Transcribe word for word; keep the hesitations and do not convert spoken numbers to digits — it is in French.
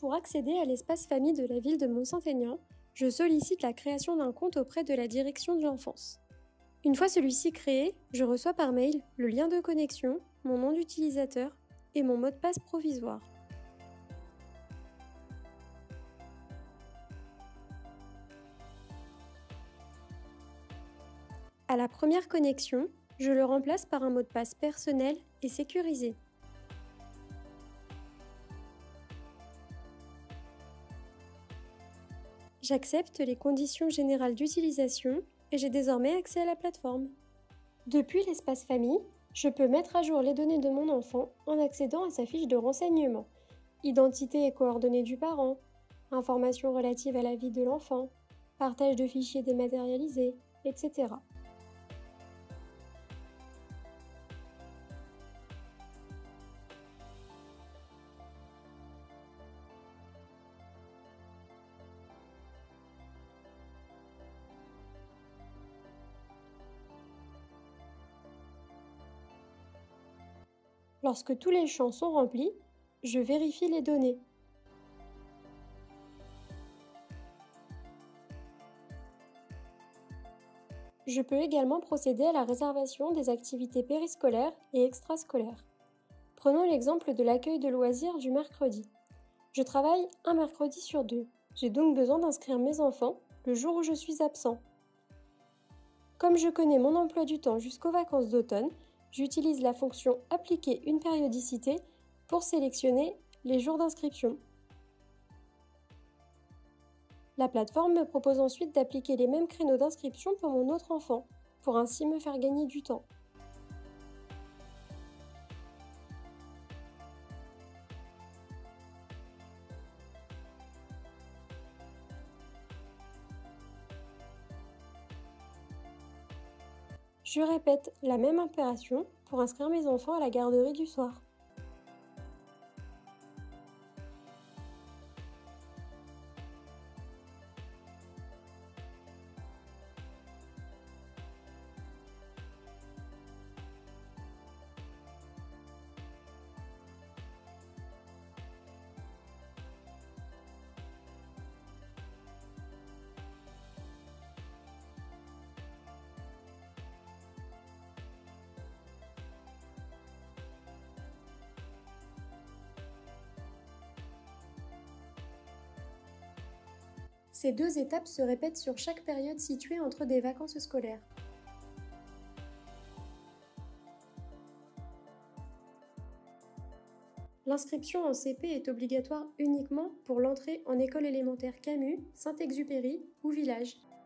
Pour accéder à l'espace famille de la ville de Mont-Saint-Aignan, je sollicite la création d'un compte auprès de la direction de l'enfance. Une fois celui-ci créé, je reçois par mail le lien de connexion, mon nom d'utilisateur et mon mot de passe provisoire. À la première connexion, je le remplace par un mot de passe personnel et sécurisé. J'accepte les conditions générales d'utilisation et j'ai désormais accès à la plateforme. Depuis l'espace famille, je peux mettre à jour les données de mon enfant en accédant à sa fiche de renseignement, identité et coordonnées du parent, informations relatives à la vie de l'enfant, partage de fichiers dématérialisés, et cetera. Lorsque tous les champs sont remplis, je vérifie les données. Je peux également procéder à la réservation des activités périscolaires et extrascolaires. Prenons l'exemple de l'accueil de loisirs du mercredi. Je travaille un mercredi sur deux. J'ai donc besoin d'inscrire mes enfants le jour où je suis absent. Comme je connais mon emploi du temps jusqu'aux vacances d'automne, j'utilise la fonction « Appliquer une périodicité » pour sélectionner les jours d'inscription. La plateforme me propose ensuite d'appliquer les mêmes créneaux d'inscription pour mon autre enfant, pour ainsi me faire gagner du temps. Je répète la même opération pour inscrire mes enfants à la garderie du soir. Ces deux étapes se répètent sur chaque période située entre des vacances scolaires. L'inscription en C P est obligatoire uniquement pour l'entrée en école élémentaire Camus, Saint-Exupéry ou Village.